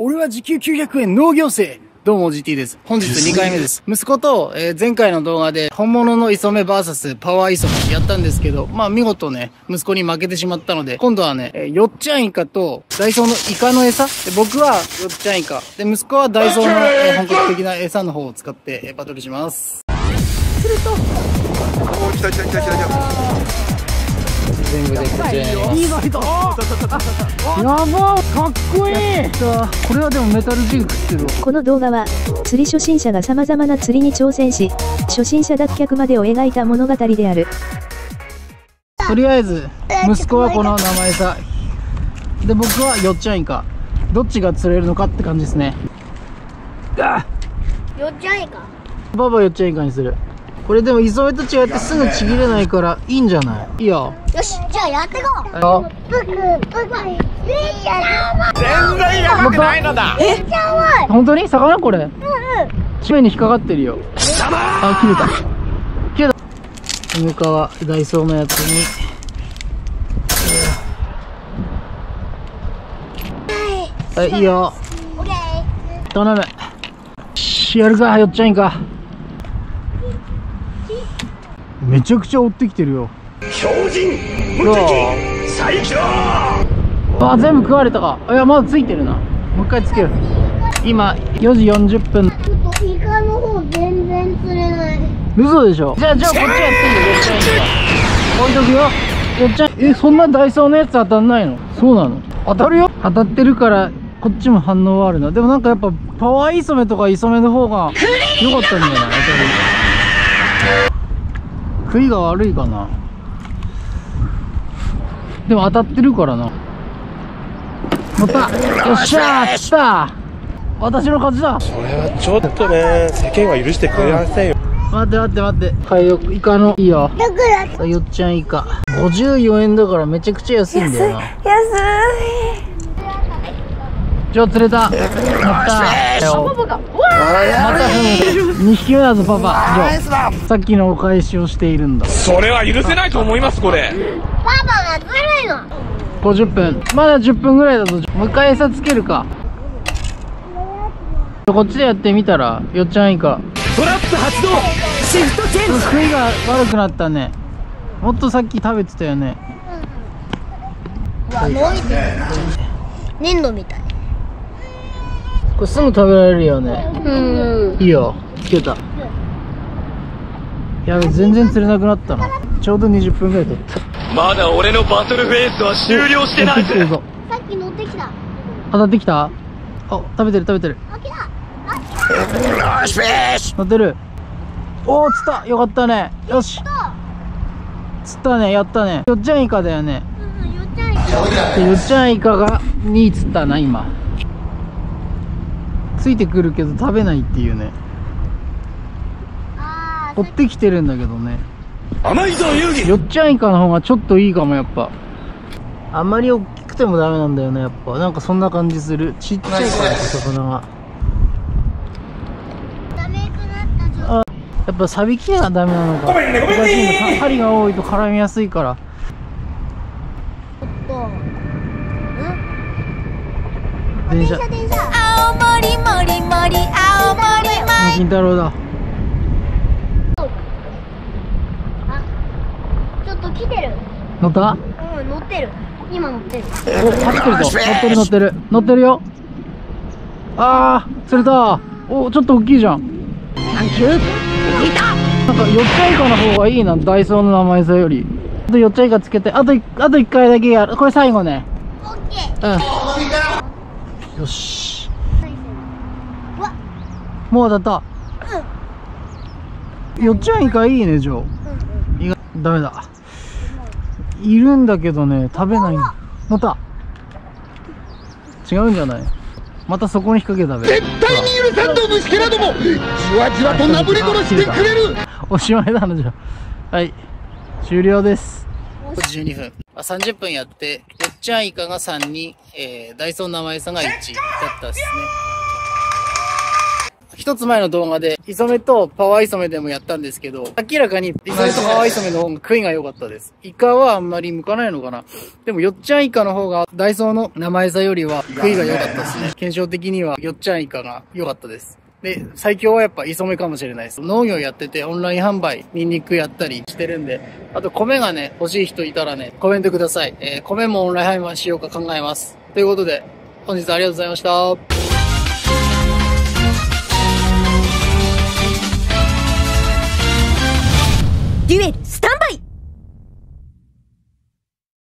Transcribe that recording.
俺は時給900円農業生。どうも GT です。本日2回目です。息子と、前回の動画で本物の磯目 VS パワー磯目やったんですけど、見事ね、息子に負けてしまったので、今度はね、よっちゃんイカとダイソーのイカの餌で、僕はよっちゃんイカ。で、息子はダイソーの、本格的な餌の方を使って、バトルします。すると、 おー、来た。 全部でこちらになります。 いいの人。やば、かっこいい。 これはでもメタルジグ食ってるわ。 この動画は釣り初心者が様々な釣りに挑戦し、初心者脱却までを描いた物語である。 とりあえず息子はこの生餌で、僕はよっちゃんイカ。どっちが釣れるのかって感じですね。 よっちゃんイカ。 パパよっちゃんイカにする。これでも磯目と違ってすぐちぎれないからいいんじゃない？いいよ。 よし、じゃあやってこう。 あ、 全然やばくないのだ。 めっちゃ甘い。 本当に魚これ？地面に引っかかってるよ。あ、切れた。向かはダイソーのやつに。はい、いいよ。 オッケー。 頼む。やるか、よっちゃんイカ。めちゃくちゃ追ってきてるよ。 標準無敵最強。 あ、全部食われたか。いや、まだついてるな。もう一回つける。今4時40分。 ちょっとイカの方全然釣れない。 嘘でしょ。じゃあこっちやっていいよ。よっちゃんイカ置いとくよ。よっちゃん、そんなダイソーのやつ当たんないの？そうなの？当たるよ。当たってるからこっちも反応はあるな。でもなんかやっぱパワー磯目とか磯目の方が良かったんじゃない？当たる。食いが悪いかな。でも当たってるからな。乗った。よっしゃー、来た。私の勝ちだ。 それはちょっとね、世間は許してくれませんよ。 待って海洋イカのいいよ。 だからよっちゃんイカ54円だからめちゃくちゃ安いんだよな。 安い。 じゃあ釣れた。やったよ。また2匹目だぞパパ。じゃあさっきのお返しをしているんだ。 それは許せないと思います。これパパがずるいの。 50分まだ10分ぐらいだぞ。もう一回餌つけるか。こっちでやってみたらよっちゃんイカトラップ発動。シフトチェンジ。 食いが悪くなったね。もっとさっき食べてたよね。 伸びてる。粘土みたい。 これすぐ食べられるよね。いいよ。つけた。やべ、全然釣れなくなったな。ちょうど20分ぐらい取った。 まだ俺のバトルフェーズは終了してないぜ。 さっき乗ってきた。 当たってきた？あ、食べてる。 あ、来た。 乗ってる。おお、釣った。よかったね。よし。釣ったね。やったね。よっちゃんイカだよね。 よっちゃんイカ。 よっちゃんイカが2釣ったな今。ついてくるけど食べないっていうね。追ってきてるんだけどね。 甘いぞ遊戯。 よっちゃんイカの方がちょっといいかも。やっぱあんまり大きくてもダメなんだよね。やっぱなんかそんな感じする。ちっちゃいから魚がダメくなった。 やっぱサビキがダメなのか。おかしいんだ。針が多いと絡みやすいから。電車。 青森青森。 金太郎だ。 ちょっと来てる。 乗った？ 乗ってる。今乗ってる。 お、走ってるぞ。乗ってるよ。あー、釣れた。お、ちょっと大きいじゃん。サンキュー。なんかよっちゃんイカの方がいいな、ダイソーの生餌より。あとよっちゃんイカつけて、あと1回だけやる。これ最後ね。 オッケー。 よし。 うわ。 もう当たった。よっちゃんイカいいね、ジョー。ダメだ。いるんだけどね、食べないんだ。乗った。違うんじゃない？またそこに引っ掛けたべ。 絶対に許さんぞ虫けらども。じわじわとなぶり殺してくれる。 おしまいだな、じゃあ。はい、終了です。12分。30分やって、よっちゃんイカが3人、ダイソー生餌が1だったですね。1 一つ前の動画で、磯目とパワー磯目でもやったんですけど、明らかに磯目とパワー磯目の方が食いが良かったです。イカはあんまり向かないのかな。でもよっちゃんイカの方がダイソーの生餌よりは食いが良かったですね。検証的にはよっちゃんイカが良かったです。で、最強はやっぱ磯目かもしれないです。農業やっててオンライン販売、ニンニクやったりしてるんで、あと米がね、欲しい人いたらね、コメントください。米もオンライン販売しようか考えます。ということで、本日ありがとうございました。 デュエル